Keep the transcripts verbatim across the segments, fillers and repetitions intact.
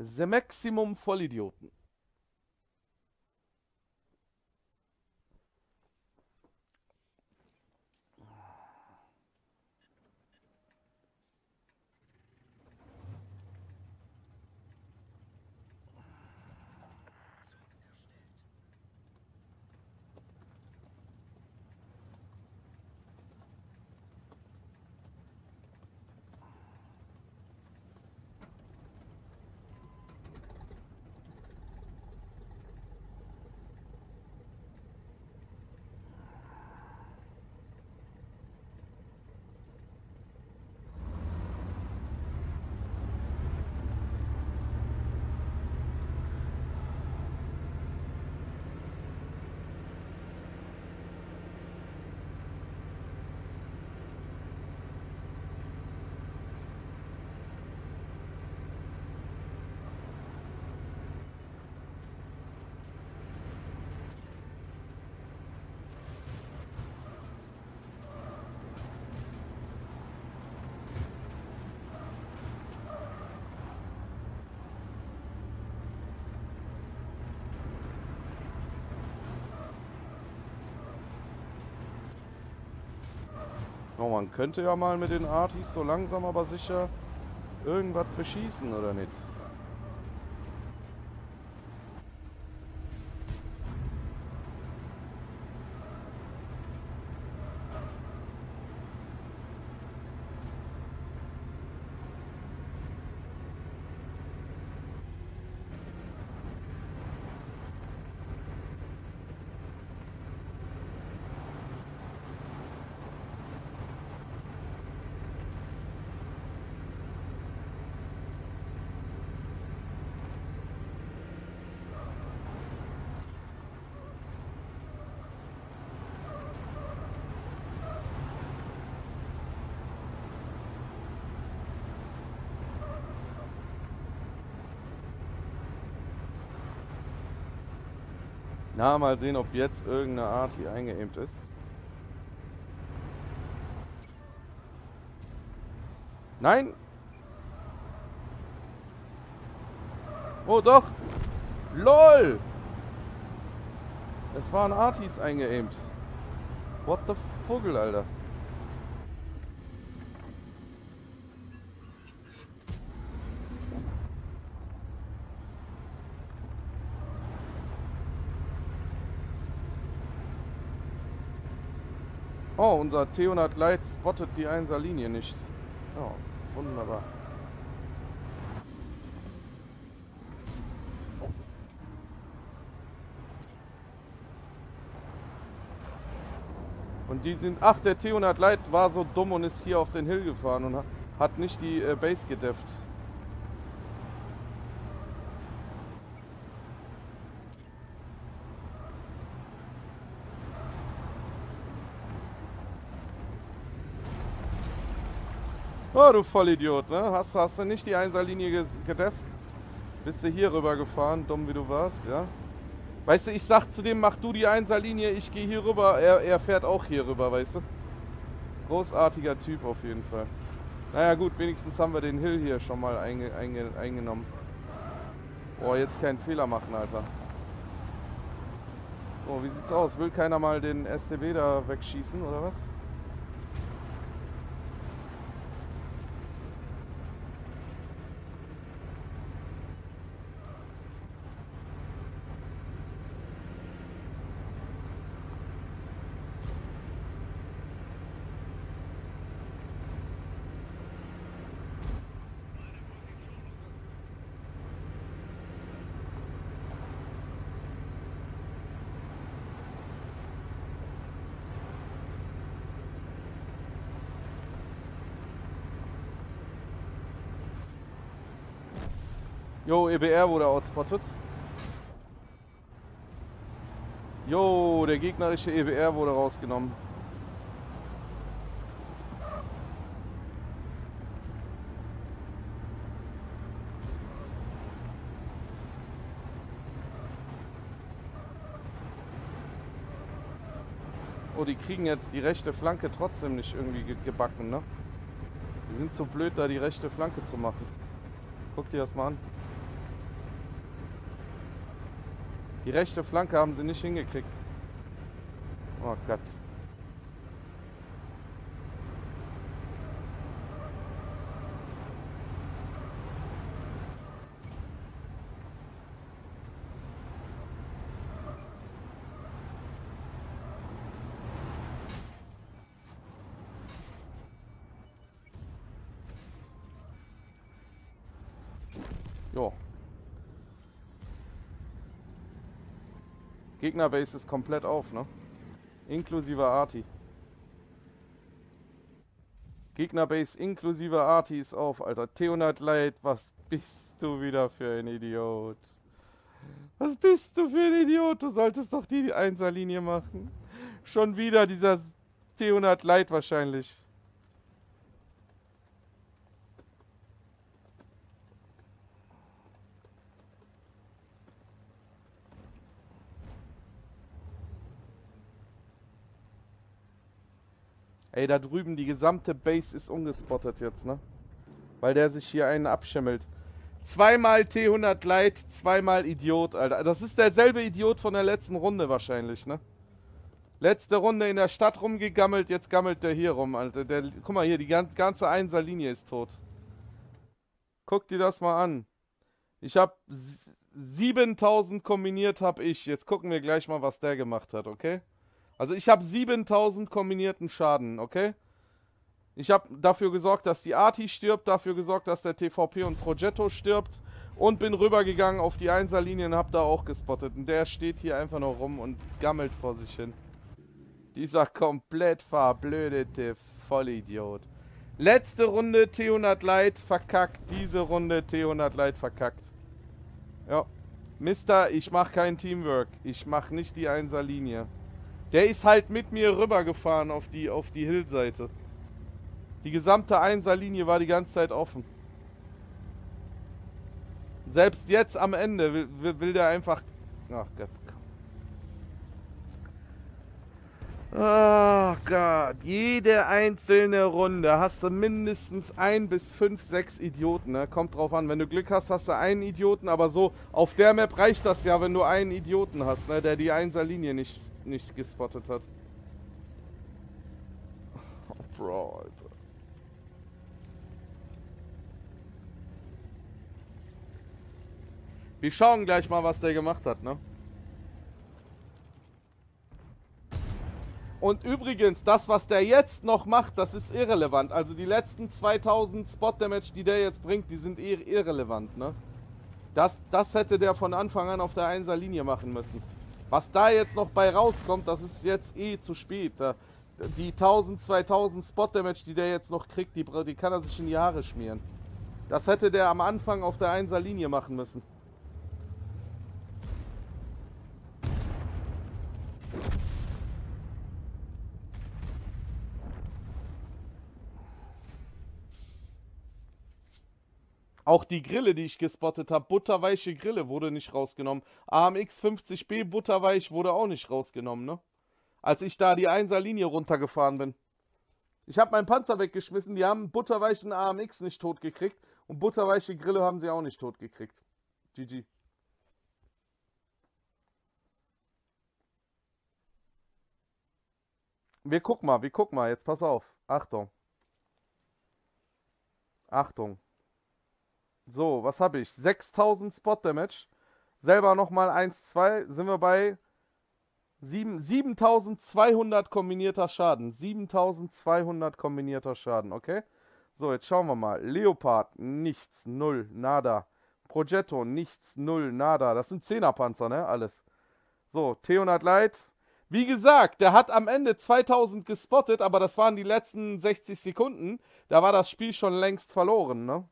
The Maximum Vollidioten. Oh, man könnte ja mal mit den Artis so langsam aber sicher irgendwas beschießen, oder nicht? Na, mal sehen, ob jetzt irgendeine Art hier eingeaimt ist. Nein! Oh doch! LOL! Es waren Artis eingeaimt. What the Vogel, Alter. Oh, unser T hundert Light spottet die Einser Linie nicht. Oh, wunderbar. Und die sind... Ach, der T hundert Light war so dumm und ist hier auf den Hill gefahren und hat nicht die äh, Base gedefft. Oh, du Vollidiot, ne? Hast, hast du nicht die Einser-Linie gedefft? Bist du hier rüber gefahren, dumm wie du warst, ja? Weißt du, ich sag zu dem, mach du die Einser-Linie, ich gehe hier rüber. Er, er fährt auch hier rüber, weißt du? Großartiger Typ auf jeden Fall. Naja gut, wenigstens haben wir den Hill hier schon mal einge, einge, eingenommen. Boah, jetzt keinen Fehler machen, Alter. So, wie sieht's aus? Will keiner mal den S T B da wegschießen, oder was? Jo, E B R wurde outspottet. Jo, der gegnerische E B R wurde rausgenommen. Oh, die kriegen jetzt die rechte Flanke trotzdem nicht irgendwie ge gebacken, ne? Die sind so blöd, da die rechte Flanke zu machen. Guck dir das mal an. Die rechte Flanke haben sie nicht hingekriegt. Oh Gott. Jo. Gegnerbase ist komplett auf, ne? Inklusive Arti. Gegnerbase inklusive Arti ist auf, Alter. T hundert Light, was bist du wieder für ein Idiot? Was bist du für ein Idiot? Du solltest doch die Einserlinie machen. Schon wieder dieser T hundert Light wahrscheinlich. Ey, da drüben, die gesamte Base ist ungespottet jetzt, ne? Weil der sich hier einen abschimmelt. Zweimal T hundert Light, zweimal Idiot, Alter. Das ist derselbe Idiot von der letzten Runde wahrscheinlich, ne? Letzte Runde in der Stadt rumgegammelt, jetzt gammelt der hier rum, Alter. Der, guck mal hier, die ganze Einserlinie ist tot. Guck dir das mal an. Ich hab siebentausend kombiniert, hab ich. Jetzt gucken wir gleich mal, was der gemacht hat, okay? Also ich habe siebentausend kombinierten Schaden, okay? Ich habe dafür gesorgt, dass die Arti stirbt, dafür gesorgt, dass der T V P und Progetto stirbt und bin rübergegangen auf die Einserlinie und habe da auch gespottet. Und der steht hier einfach noch rum und gammelt vor sich hin. Dieser komplett verblödete Vollidiot. Letzte Runde T hundert Light verkackt, diese Runde T hundert Light verkackt. Ja. Mister, ich mache kein Teamwork. Ich mache nicht die Einserlinie. Der ist halt mit mir rübergefahren auf die, auf die Hillseite. Die gesamte Einserlinie war die ganze Zeit offen. Selbst jetzt am Ende will, will, will der einfach... Ach Gott. Ach Gott. Jede einzelne Runde hast du mindestens ein bis fünf, sechs Idioten. Ne? Kommt drauf an. Wenn du Glück hast, hast du einen Idioten. Aber so, auf der Map reicht das ja, wenn du einen Idioten hast, ne? Der die Einserlinie nicht... nicht gespottet hat. Oh, Bro, Alter. Wir schauen gleich mal, was der gemacht hat, ne? Und übrigens, das, was der jetzt noch macht, das ist irrelevant. Also die letzten zweitausend Spot-Damage, die der jetzt bringt, die sind ir irrelevant, ne? Das, das hätte der von Anfang an auf der Einserlinie machen müssen. Was da jetzt noch bei rauskommt, das ist jetzt eh zu spät. Die tausend, zweitausend Spot-Damage, die der jetzt noch kriegt, die, die kann er sich in die Haare schmieren. Das hätte der am Anfang auf der Einser-Linie machen müssen. Auch die Grille, die ich gespottet habe, butterweiche Grille, wurde nicht rausgenommen. A M X fünfzig B butterweich wurde auch nicht rausgenommen, ne? Als ich da die Einser-Linie runtergefahren bin. Ich habe meinen Panzer weggeschmissen, die haben butterweichen A M X nicht tot gekriegt und butterweiche Grille haben sie auch nicht tot gekriegt. G G. Wir gucken mal, wir gucken mal, jetzt pass auf. Achtung. Achtung. So, was habe ich? sechstausend Spot Damage. Selber nochmal eins, zwei. Sind wir bei siebentausendzweihundert kombinierter Schaden. siebentausendzweihundert kombinierter Schaden, okay? So, jetzt schauen wir mal. Leopard, nichts, null, nada. Progetto, nichts, null, nada. Das sind Zehner-Panzer, ne? Alles. So, T hundert Light. Wie gesagt, der hat am Ende zweitausend gespottet, aber das waren die letzten sechzig Sekunden. Da war das Spiel schon längst verloren, ne?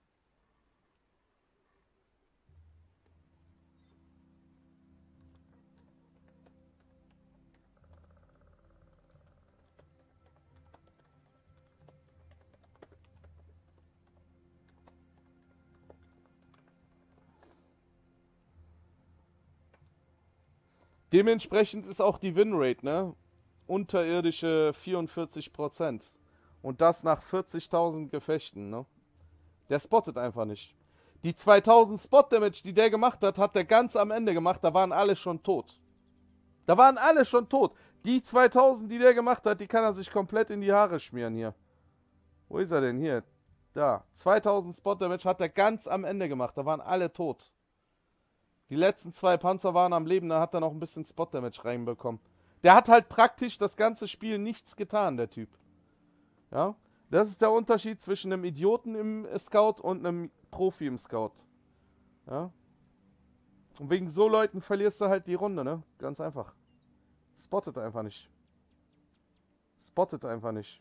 Dementsprechend ist auch die Winrate, ne? Unterirdische vierundvierzig Prozent. Und das nach vierzigtausend Gefechten, ne? Der spottet einfach nicht. Die zweitausend Spot Damage, die der gemacht hat, hat der ganz am Ende gemacht. Da waren alle schon tot. Da waren alle schon tot. Die zweitausend, die der gemacht hat, die kann er sich komplett in die Haare schmieren hier. Wo ist er denn? Hier. Da. zweitausend Spot Damage hat er ganz am Ende gemacht. Da waren alle tot. Die letzten zwei Panzer waren am Leben. Da hat er noch ein bisschen Spot Damage reinbekommen. Der hat halt praktisch das ganze Spiel nichts getan, der Typ. Ja. Das ist der Unterschied zwischen einem Idioten im Scout und einem Profi im Scout. Ja. Und wegen so Leuten verlierst du halt die Runde, ne? Ganz einfach. Spottet einfach nicht. Spottet einfach nicht.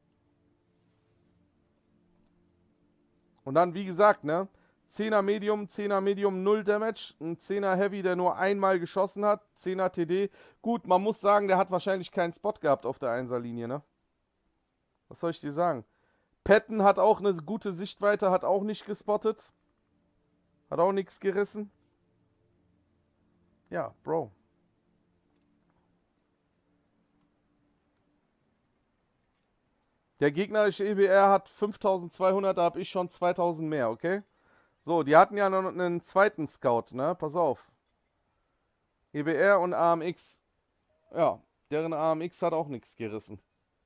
Und dann, wie gesagt, ne? zehner Medium, zehner Medium, null Damage. Ein zehner Heavy, der nur einmal geschossen hat. zehner T D. Gut, man muss sagen, der hat wahrscheinlich keinen Spot gehabt auf der Einser-Linie, ne? Was soll ich dir sagen? Patton hat auch eine gute Sichtweite, hat auch nicht gespottet. Hat auch nichts gerissen. Ja, Bro. Der gegnerische E B R hat fünftausendzweihundert, da habe ich schon zweitausend mehr, okay? So, die hatten ja noch einen zweiten Scout, ne? Pass auf. E B R und A M X. Ja, deren A M X hat auch nichts gerissen.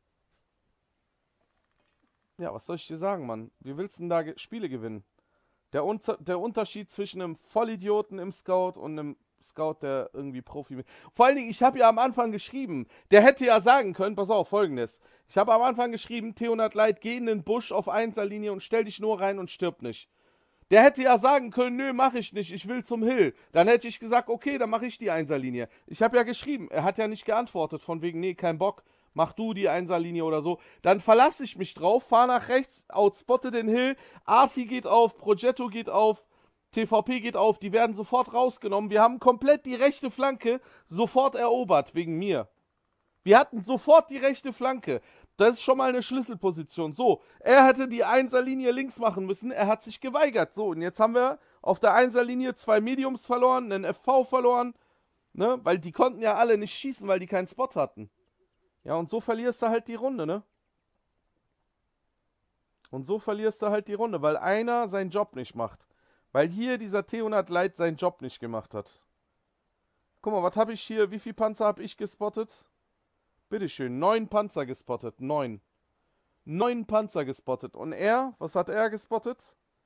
Ja, was soll ich dir sagen, Mann? Wie willst du denn da Spiele gewinnen? Der, Unter der Unterschied zwischen einem Vollidioten im Scout und einem Scout, der irgendwie Profi... Vor allen Dingen, ich habe ja am Anfang geschrieben, der hätte ja sagen können, pass auf, folgendes. Ich habe am Anfang geschrieben, T hundert Light, geh in den Busch auf Einser-Linie und stell dich nur rein und stirb nicht. Der hätte ja sagen können, nö, mach ich nicht, ich will zum Hill. Dann hätte ich gesagt, okay, dann mache ich die Einser-Linie. Ich habe ja geschrieben, er hat ja nicht geantwortet, von wegen, nee, kein Bock, mach du die Einser-Linie oder so. Dann verlasse ich mich drauf, fahre nach rechts, outspotte den Hill, Arti geht auf, Progetto geht auf, T V P geht auf, die werden sofort rausgenommen. Wir haben komplett die rechte Flanke sofort erobert, wegen mir. Wir hatten sofort die rechte Flanke. Das ist schon mal eine Schlüsselposition. So, er hätte die Einser-Linie links machen müssen, er hat sich geweigert. So, und jetzt haben wir auf der Einser-Linie zwei Mediums verloren, einen F V verloren, ne? Weil die konnten ja alle nicht schießen, weil die keinen Spot hatten. Ja, und so verlierst du halt die Runde, ne? Und so verlierst du halt die Runde, weil einer seinen Job nicht macht. Weil hier dieser T hundert Light seinen Job nicht gemacht hat. Guck mal, was habe ich hier? Wie viele Panzer habe ich gespottet? Bitteschön, neun Panzer gespottet. Neun. Neun Panzer gespottet. Und er, was hat er gespottet?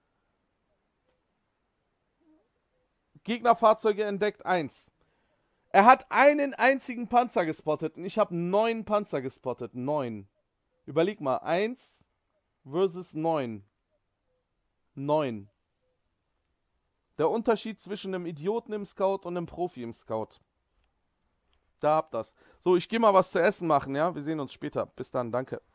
Gegnerfahrzeuge entdeckt, eins. Er hat einen einzigen Panzer gespottet und ich habe neun Panzer gespottet. Neun. Überleg mal, eins versus neun. Neun. Der Unterschied zwischen einem Idioten im Scout und einem Profi im Scout. Da habt das. So, ich gehe mal was zu essen machen, ja? Wir sehen uns später. Bis dann, danke.